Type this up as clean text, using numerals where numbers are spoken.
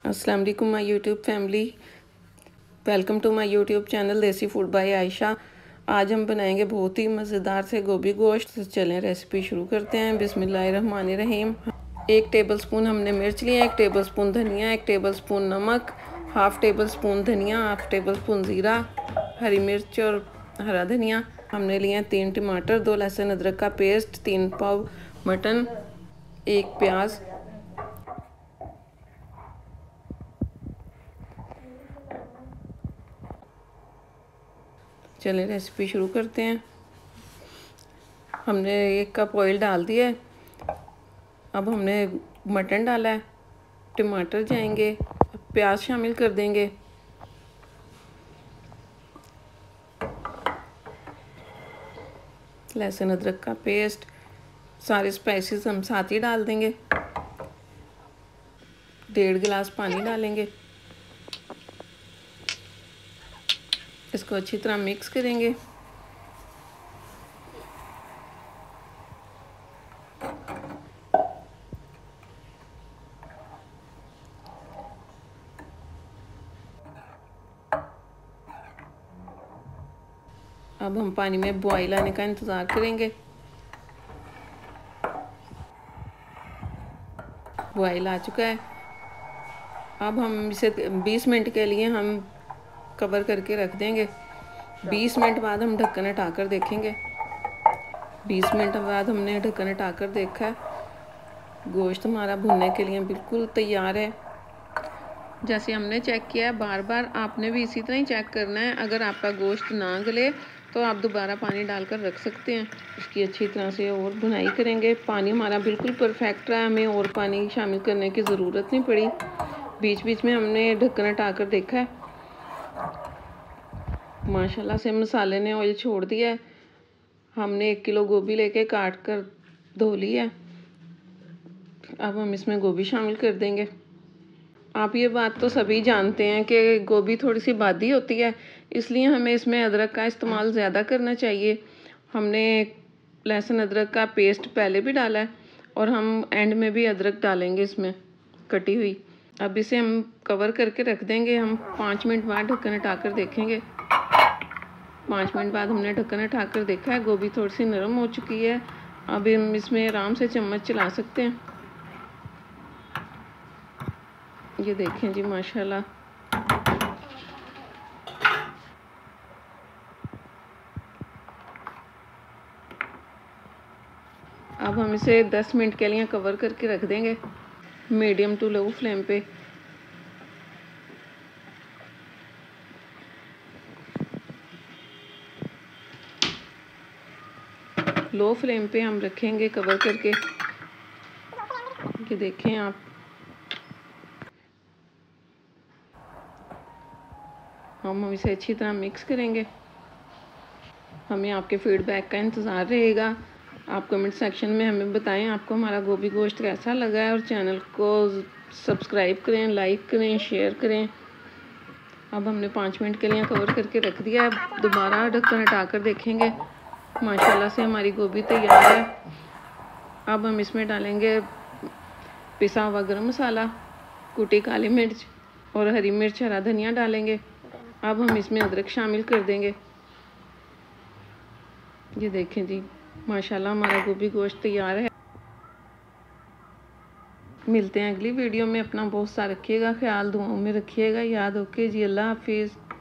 अस्सलाम वालेकुम my YouTube family. Welcome to my YouTube channel Desi food by Ayesha. आज हम बनाएंगे बहुत ही मज़ेदार से गोभी गोश्त। तो चलें रेसिपी शुरू करते हैं। बिस्मिल्लाहिर्रहमानिर्रहीम। 1 टेबलस्पून हमने मिर्च लिया, 1 टेबलस्पून धनिया, 1 टेबलस्पून नमक, हाफ़ टेबलस्पून धनिया, हाफ़ टेबलस्पून ज़ीरा, हरी मिर्च और हरा धनिया हमने लिया। 3 टमाटर, 2 लहसुन अदरक का पेस्ट, 3 पाव मटन, 1 प्याज। चलें रेसिपी शुरू करते हैं। हमने 1 कप ऑयल डाल दिया है। अब हमने मटन डाला है, टमाटर जाएंगे, प्याज शामिल कर देंगे, लहसुन अदरक का पेस्ट, सारे स्पाइसेस हम साथ ही डाल देंगे। 1.5 गिलास पानी डालेंगे। इसको अच्छी तरह मिक्स करेंगे। अब हम पानी में बॉईल आने का इंतज़ार करेंगे। बॉईल आ चुका है। अब हम इसे 20 मिनट के लिए हम कवर करके रख देंगे। 20 मिनट बाद हम ढक्कन हटाकर देखेंगे। 20 मिनट बाद हमने ढक्कन हटाकर देखा है। गोश्त हमारा भुनने के लिए बिल्कुल तैयार है। जैसे हमने चेक किया है, बार बार आपने भी इसी तरह ही चेक करना है। अगर आपका गोश्त ना गले तो आप दोबारा पानी डालकर रख सकते हैं। इसकी अच्छी तरह से और भुनाई करेंगे। पानी हमारा बिल्कुल परफेक्ट रहा, हमें और पानी शामिल करने की ज़रूरत नहीं पड़ी। बीच बीच में हमने ढक्कन हटाकर देखा है। माशाल्लाह से मसाले ने ऑयल छोड़ दिया है। हमने 1 किलो गोभी लेके काट कर धो ली है। अब हम इसमें गोभी शामिल कर देंगे। आप ये बात तो सभी जानते हैं कि गोभी थोड़ी सी बादी होती है, इसलिए हमें इसमें अदरक का इस्तेमाल ज़्यादा करना चाहिए। हमने लहसुन अदरक का पेस्ट पहले भी डाला है और हम एंड में भी अदरक डालेंगे इसमें कटी हुई। अब इसे हम कवर करके रख देंगे। हम 5 मिनट बाद ढक्कन हटाकर देखेंगे। 5 मिनट बाद हमने ढक्कन हटाकर देखा है, गोभी थोड़ी सी नरम हो चुकी है। अब हम इसमें आराम से चम्मच चला सकते हैं। ये देखें जी माशाल्लाह। अब हम इसे 10 मिनट के लिए कवर करके रख देंगे मीडियम टू लो फ्लेम पे। लो फ्लेम पे हम रखेंगे कवर करके। ये देखें आप। हम इसे अच्छी तरह मिक्स करेंगे। हमें आपके फीडबैक का इंतज़ार रहेगा। आप कमेंट सेक्शन में हमें बताएं आपको हमारा गोभी गोश्त कैसा लगा है, और चैनल को सब्सक्राइब करें, लाइक करें, शेयर करें। अब हमने 5 मिनट के लिए कवर करके रख दिया है। दोबारा ढक्कन हटाकर देखेंगे। माशाल्लाह से हमारी गोभी तैयार है। अब हम इसमें डालेंगे पिसा हुआ गरम मसाला, कुटी काली मिर्च और हरी मिर्च, हरा धनिया डालेंगे। अब हम इसमें अदरक शामिल कर देंगे। ये देखें जी माशाल्लाह हमारा गोभी गोश्त तैयार है। मिलते हैं अगली वीडियो में। अपना बहुत सा रखिएगा ख्याल, दुआओं में रखिएगा याद। ओके जी, अल्लाह हाफिज़।